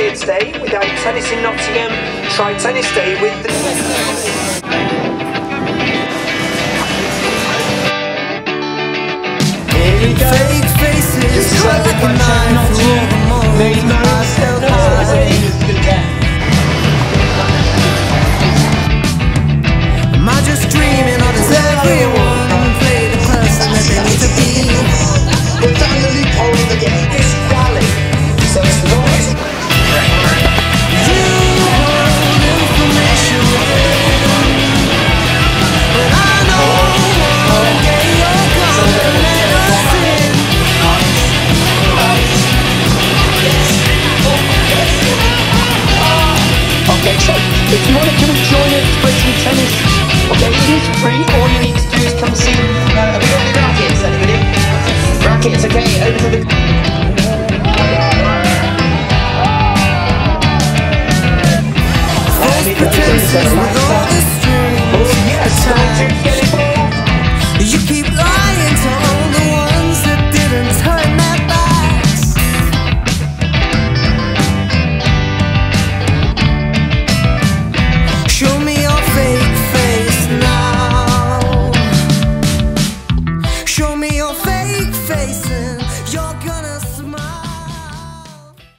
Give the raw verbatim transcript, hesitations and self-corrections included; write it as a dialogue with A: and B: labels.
A: here today without Tennis in Nottingham. Try Tennis Day with the...
B: Here we go. Fake faces, cut like a knife through the mold. I still high. Am I just dreaming, or does everyone play the person that they need to be?
A: We've found the loophole of the game. It's rally. So it's noise.
B: You hold information within, but I know I'll get your confidence in.
A: Okay, so if you want to come and join us play some tennis, okay, it is free. All you need to do is come see. Uh, have we got any rackets? Anybody? Rackets, okay.